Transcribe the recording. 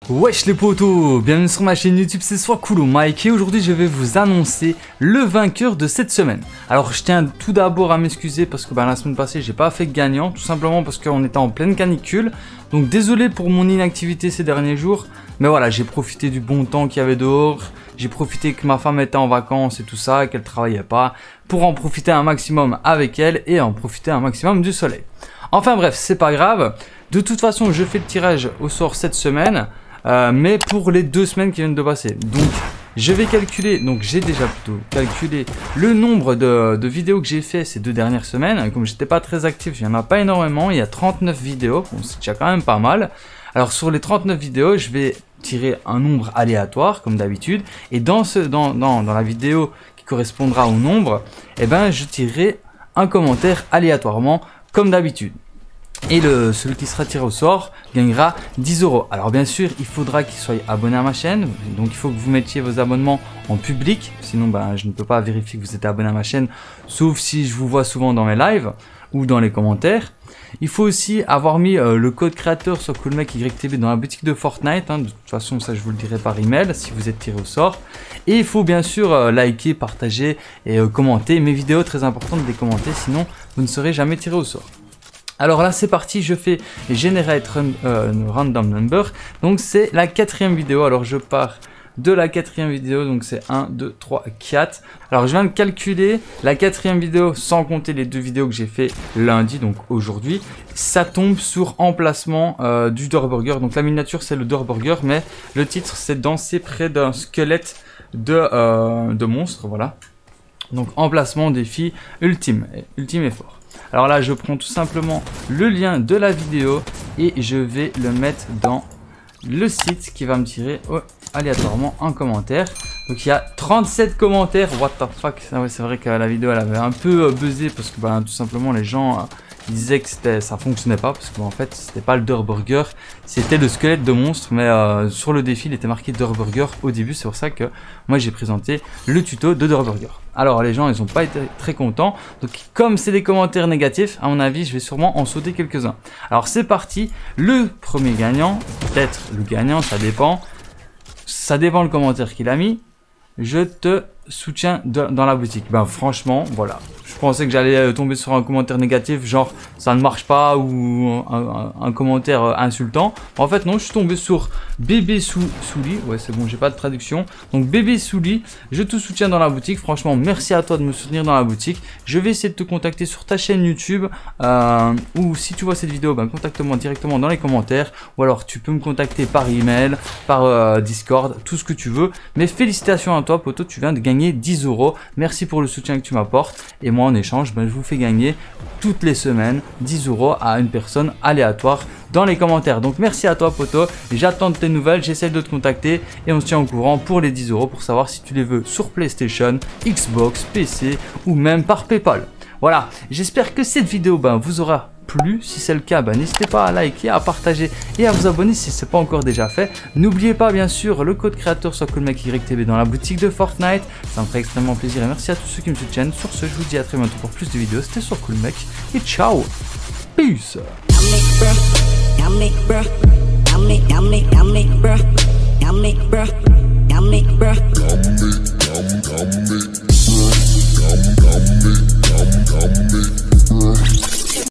Wesh les potos, bienvenue sur ma chaîne YouTube, c'est Soiscool Mike et aujourd'hui je vais vous annoncer le vainqueur de cette semaine. Alors je tiens tout d'abord à m'excuser parce que la semaine passée j'ai pas fait de gagnant, tout simplement parce qu'on était en pleine canicule. Donc désolé pour mon inactivité ces derniers jours, mais voilà, j'ai profité du bon temps qu'il y avait dehors, j'ai profité que ma femme était en vacances et tout ça, qu'elle travaillait pas, pour en profiter un maximum avec elle et en profiter un maximum du soleil. Enfin bref, c'est pas grave, de toute façon je fais le tirage au sort cette semaine. Mais pour les 2 semaines qui viennent de passer. Donc je vais calculer, donc j'ai déjà plutôt calculé le nombre de vidéos que j'ai fait ces 2 dernières semaines. Comme j'étais pas très actif, il n'y en a pas énormément, il y a 39 vidéos, bon, c'est déjà quand même pas mal. Alors sur les 39 vidéos, je vais tirer un nombre aléatoire comme d'habitude. Et dans la vidéo qui correspondra au nombre, eh ben, je tirerai un commentaire aléatoirement comme d'habitude. Et celui qui sera tiré au sort gagnera 10 €. Alors bien sûr, il faudra qu'il soit abonné à ma chaîne. Donc il faut que vous mettiez vos abonnements en public. Sinon, je ne peux pas vérifier que vous êtes abonné à ma chaîne. Sauf si je vous vois souvent dans mes lives ou dans les commentaires. Il faut aussi avoir mis le code créateur sur CoolMecYTB dans la boutique de Fortnite. De toute façon, ça je vous le dirai par email si vous êtes tiré au sort. Et il faut bien sûr liker, partager et commenter mes vidéos. Très important de les commenter, sinon vous ne serez jamais tiré au sort. Alors là c'est parti, je fais Generate Random Number, donc c'est la 4e vidéo. Alors je pars de la 4e vidéo, donc c'est 1, 2, 3, 4. Alors je viens de calculer la 4e vidéo sans compter les 2 vidéos que j'ai fait lundi, donc aujourd'hui. Ça tombe sur emplacement du Door Burger, donc la miniature c'est le Door Burger, mais le titre c'est danser près d'un squelette de monstre, voilà. Donc emplacement défi ultime effort. Alors là, je prends tout simplement le lien de la vidéo et je vais le mettre dans le site qui va me tirer aléatoirement un commentaire. Donc il y a 37 commentaires. What the fuck. Ah ouais, c'est vrai que la vidéo elle avait un peu buzzé parce que tout simplement les gens disaient que ça fonctionnait pas parce que en fait c'était pas le Door Burger, c'était le squelette de monstre, mais sur le défi il était marqué Door Burger au début. C'est pour ça que moi j'ai présenté le tuto de Door Burger. Alors les gens ils ont pas été très contents, donc comme c'est des commentaires négatifs, à mon avis je vais sûrement en sauter quelques-uns. Alors c'est parti, le premier gagnant, peut-être le gagnant, ça dépend le commentaire qu'il a mis. Je te soutiens dans la boutique. Franchement, voilà. Je pensais que j'allais tomber sur un commentaire négatif, genre ça ne marche pas ou un commentaire insultant. En fait, non, je suis tombé sur Bébé Souli. Ouais, c'est bon, j'ai pas de traduction. Donc, Bébé Souli, je te soutiens dans la boutique. Franchement, merci à toi de me soutenir dans la boutique. Je vais essayer de te contacter sur ta chaîne YouTube. Ou si tu vois cette vidéo, contacte-moi directement dans les commentaires. Ou alors, tu peux me contacter par email, par Discord, tout ce que tu veux. Mais félicitations à toi, poto, tu viens de gagner 10 €. Merci pour le soutien que tu m'apportes. Et moi, en échange, je vous fais gagner toutes les semaines 10 € à une personne aléatoire dans les commentaires. Donc merci à toi poto, j'attends de tes nouvelles, j'essaie de te contacter et on se tient au courant pour les 10 € pour savoir si tu les veux sur PlayStation, Xbox, PC ou même par PayPal. Voilà, j'espère que cette vidéo vous aura plu. Si c'est le cas, n'hésitez pas à liker, à partager et à vous abonner si ce n'est pas encore déjà fait. N'oubliez pas bien sûr le code créateur sur CoolMecYTB dans la boutique de Fortnite. Ça me ferait extrêmement plaisir et merci à tous ceux qui me soutiennent. Sur ce, je vous dis à très bientôt pour plus de vidéos. C'était Soiscool et ciao. Peace. Yummy.